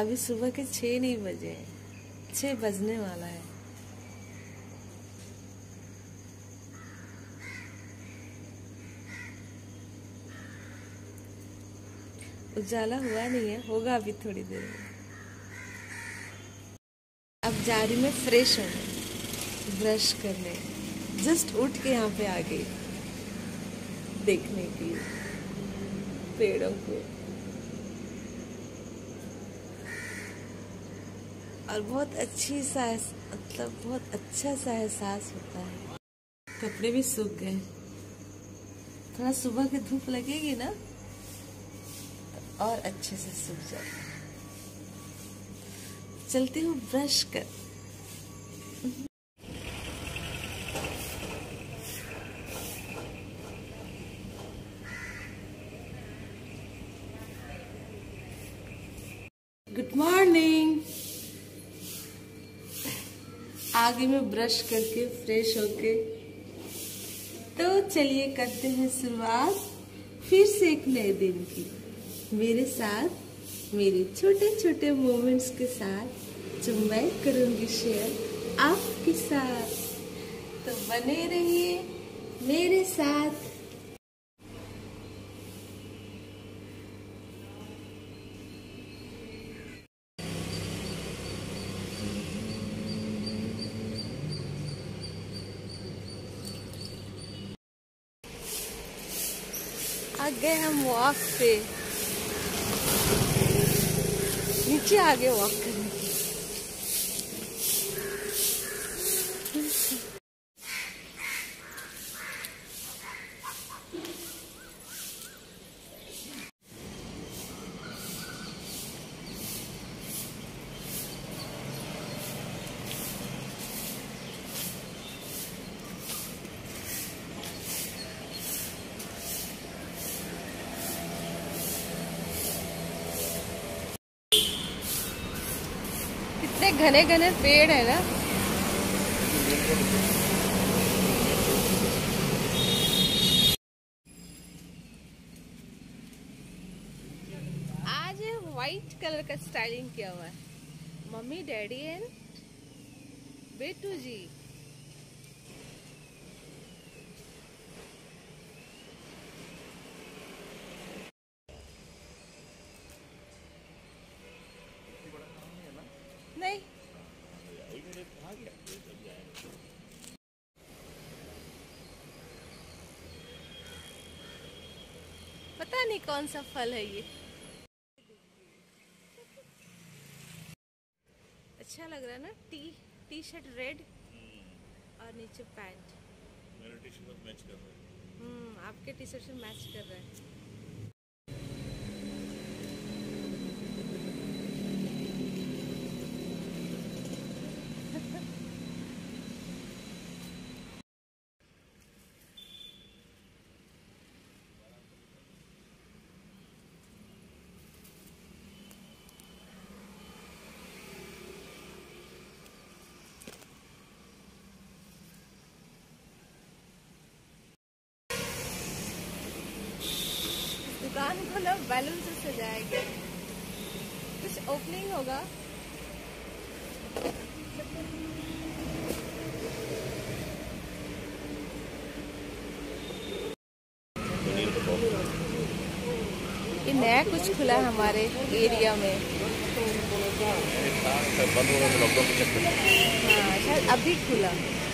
अभी सुबह के 6 नहीं बजे हैं, 6 बजने वाला है। उजाला हुआ नहीं है, होगा अभी थोड़ी देर में। अब जा रही मैं फ्रेश होने, ब्रश करने। जस्ट उठ के यहाँ पे आ गई देखने के लिए पेड़ों को। और बहुत अच्छी सा मतलब बहुत अच्छा सा एहसास होता है। कपड़े भी सूख गए, थोड़ा सुबह की धूप लगेगी ना तो और अच्छे से सूख जाएगा। चलती हूँ ब्रश कर। Good morning. आगे मैं ब्रश करके फ्रेश होके, तो चलिए करते हैं शुरुआत फिर से एक नए दिन की, मेरे साथ, मेरे छोटे छोटे मोमेंट्स के साथ जो मैं करूंगी शेयर आपके साथ। तो बने रहिए मेरे साथ। आ गए हम वॉक पे, नीचे आ गए वॉक करने के। कितने घने घने पेड़ है ना। आज व्हाइट कलर का स्टाइलिंग किया हुआ है, मम्मी डैडी एंड बेटू जी। नहीं पता नहीं कौन सा फल है ये। अच्छा लग रहा है ना। टी शर्ट रेड और नीचे पैंट। मेरा टी शर्ट मैच कर रहा है। आपके टी शर्ट से मैच कर रहा है। दुकान को ना बैलून से सजाया गया, कुछ ओपनिंग होगा। ये नया कुछ खुला है हमारे एरिया में। हाँ शायद अभी खुला।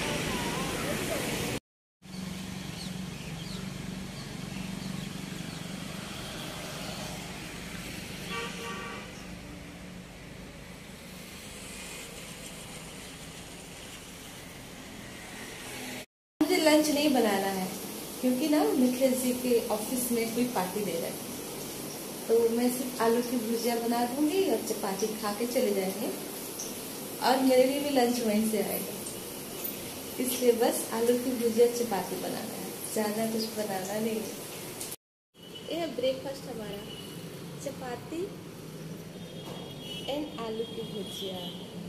मुझे लंच नहीं बनाना है क्योंकि ना मिथिलेश जी के ऑफिस में कोई पार्टी दे रहा है, तो मैं सिर्फ आलू की भुजिया बना दूंगी और चपाती खा के चले जाएंगे। और मेरे लिए भी लंच वहीं से आएगा, इसलिए बस आलू की भुजिया चपाती बनाना है, ज़्यादा कुछ बनाना नहीं है। यह ब्रेकफास्ट हमारा, चपाती एंड आलू की भुजिया।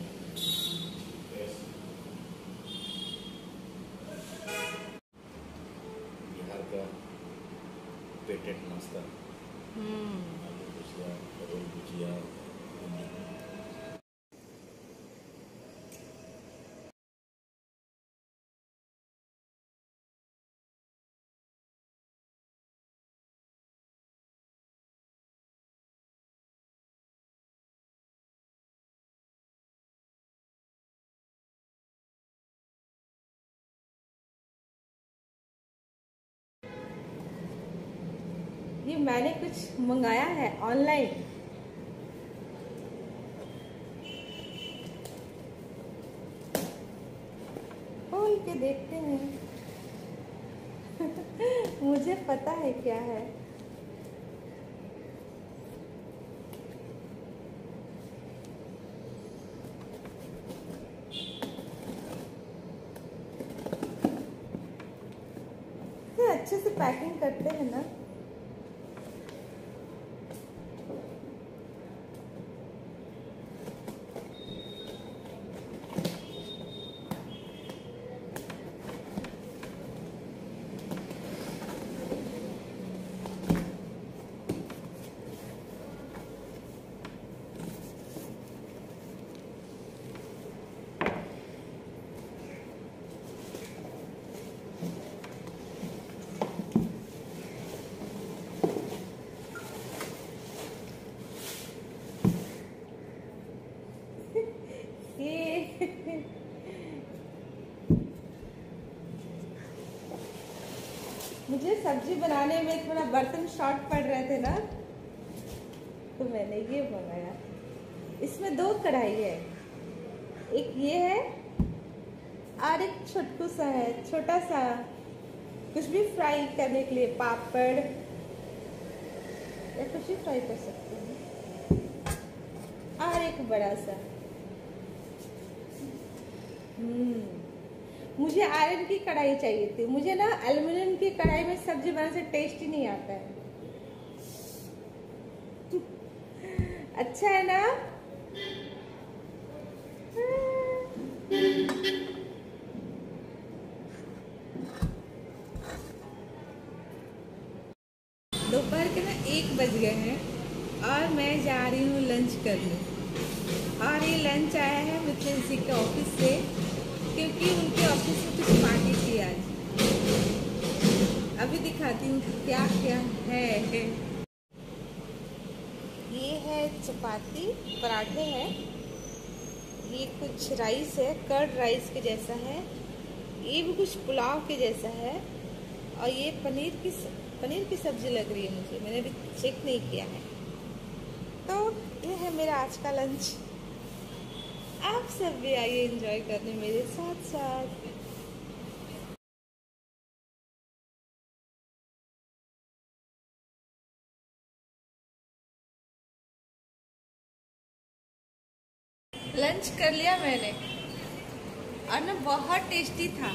बिहार का पेटेंट नाश्ता, आलू भुजिया, रोल भुजिया, ये मैंने कुछ मंगाया है ऑनलाइन। खोल के देखते हैं। मुझे पता है क्या है। अच्छे से पैकिंग करते हैं ना। मुझे सब्जी बनाने में थोड़ा बर्तन शॉर्ट पड़ रहे थे ना, तो मैंने ये मंगाया। इसमें 2 कढ़ाई है, एक ये है और एक छोटू सा है, छोटा सा, कुछ भी फ्राई करने के लिए, पापड़ या कुछ भी फ्राई कर सकते हैं। और एक बड़ा सा। मुझे आयरन की कढ़ाई चाहिए थी। मुझे ना एल्युमिनियम की कढ़ाई में सब्जी बनाने से टेस्ट ही नहीं आता है। अच्छा है ना? दोपहर के ना 1 बज गए हैं और मैं जा रही हूँ लंच करने। और ये लंच आया है मिथिलेश जी के ऑफिस से, क्योंकि उनके ऑफिस में कुछ पार्टी थी आज। अभी दिखाती हूँ क्या क्या है। ये है चपाती, पराठे हैं, ये कुछ राइस है, कर्ड राइस के जैसा है, ये भी कुछ पुलाव के जैसा है, और ये पनीर की सब्जी लग रही है मुझे, मैंने अभी चेक नहीं किया है। तो ये है मेरा आज का लंच। आप सब भी आइए एंजॉय करने मेरे साथ साथ। लंच कर लिया मैंने और ना बहुत टेस्टी था।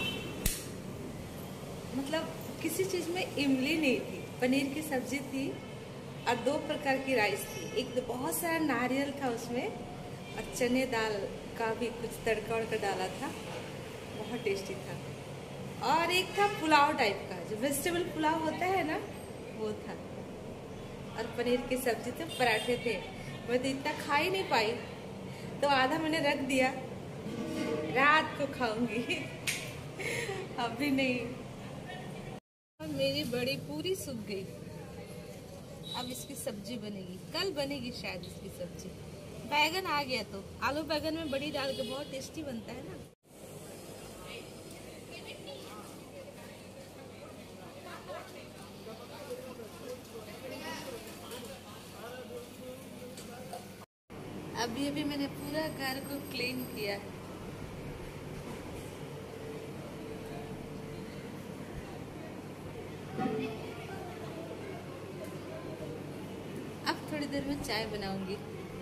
मतलब किसी चीज में इमली नहीं थी, पनीर की सब्जी थी और 2 प्रकार की राइस थी। एक तो बहुत सारा नारियल था उसमें, और चने दाल का भी कुछ तड़का वड़का डाला था, बहुत टेस्टी था। और एक था पुलाव टाइप का, जो वेजिटेबल पुलाव होता है ना, वो था। और पनीर की सब्जी थे, पराठे थे। मैं तो इतना खा ही नहीं पाई, तो आधा मैंने रख दिया, रात को खाऊंगी। अभी नहीं। और मेरी बड़ी पूरी सूख गई, अब इसकी सब्जी बनेगी, कल बनेगी शायद इसकी सब्जी। बैगन आ गया, तो आलू बैगन में बड़ी डाल के बहुत टेस्टी बनता है ना। अभी मैंने पूरा घर को क्लीन किया। अब थोड़ी देर में चाय बनाऊंगी।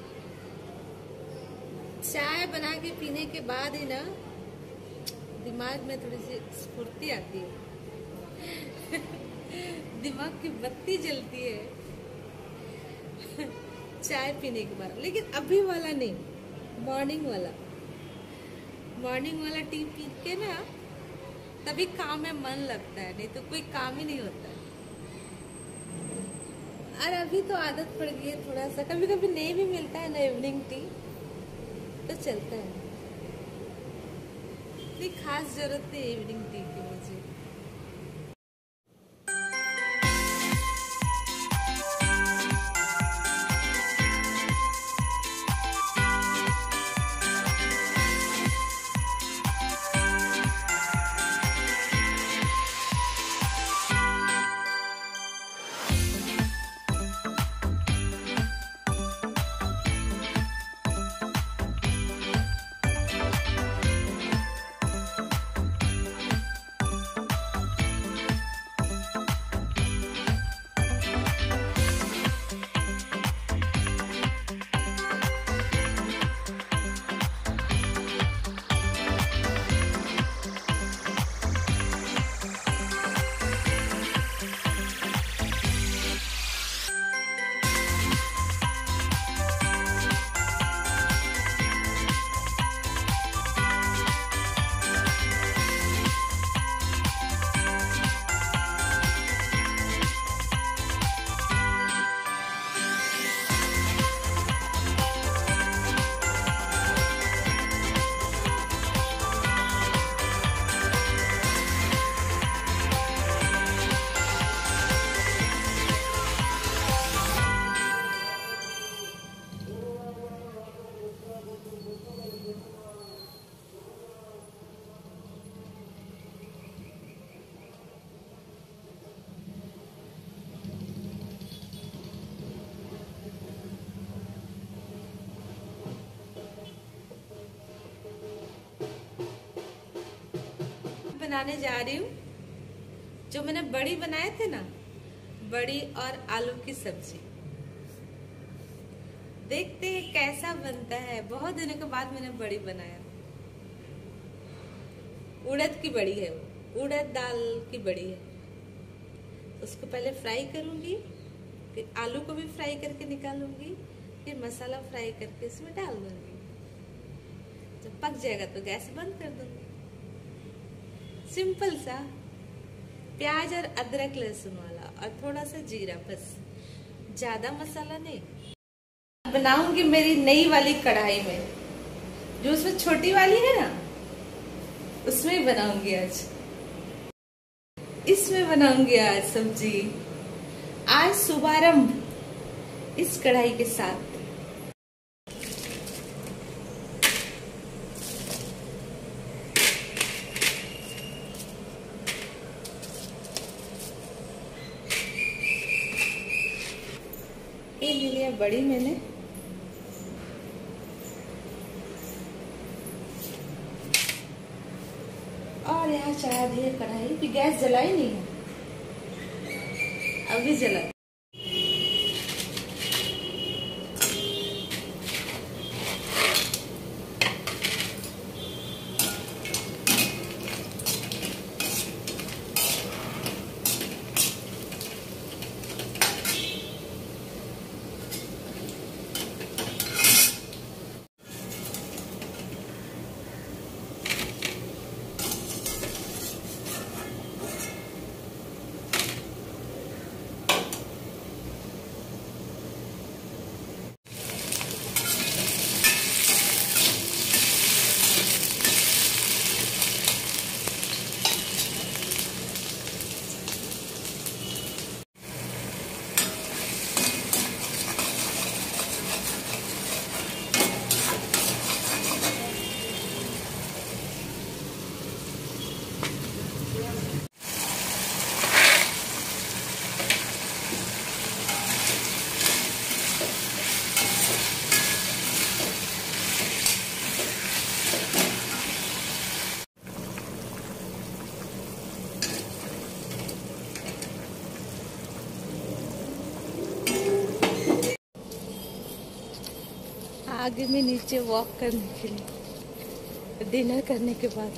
चाय बना के पीने के बाद ही ना दिमाग में थोड़ी सी स्फूर्ति आती है। दिमाग की बत्ती जलती है चाय पीने के बाद। लेकिन अभी वाला नहीं, मॉर्निंग वाला टी पी के ना, तभी काम में मन लगता है, नहीं तो कोई काम ही नहीं होता है। और अभी तो आदत पड़ गई है थोड़ा सा, कभी कभी नहीं भी मिलता है ना इवनिंग टी तो चलता है, इतनी खास जरूरत नहीं इवनिंग टी की मुझे। बनाने जा रही हूँ जो मैंने बड़ी बनाए थे ना, बड़ी और आलू की सब्जी। देखते हैं कैसा बनता है। बहुत दिनों के बाद मैंने बड़ी बनाया। उड़द की बड़ी है, वो उड़द दाल की बड़ी है। उसको पहले फ्राई करूंगी, फिर आलू को भी फ्राई करके निकालूंगी, फिर मसाला फ्राई करके इसमें डाल दूंगी। जब पक जाएगा तो गैस बंद कर दूंगी। सिंपल सा प्याज और अदरक लहसुन वाला और थोड़ा सा जीरा, बस, ज्यादा मसाला नहीं। बनाऊंगी मेरी नई वाली कढ़ाई में, जो उसमें छोटी वाली है ना, उसमें ही बनाऊंगी आज। इसमें बनाऊंगी आज सब्जी। आज शुभारंभ इस कढ़ाई के साथ। ये ले लिया बड़ी मैंने। और यहाँ चढ़ा दिया कढ़ाई, भी गैस जलाई नहीं है, अभी जला। आगे में नीचे वॉक करने के लिए, डिनर करने के बाद।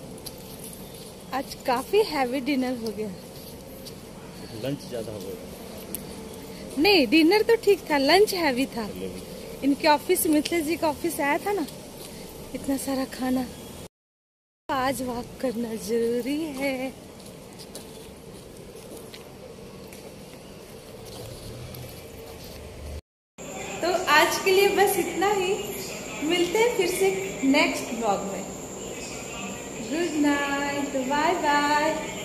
आज काफी हैवी डिनर हो गया। लंच ज्यादा हो गया। नहीं, डिनर तो ठीक था, लंच हैवी था। इनके ऑफिस, मिथिलेश जी का ऑफिस आया था ना, इतना सारा खाना। आज वॉक करना जरूरी है। आज के लिए बस इतना ही। मिलते हैं फिर से नेक्स्ट ब्लॉग में। Good night, bye bye.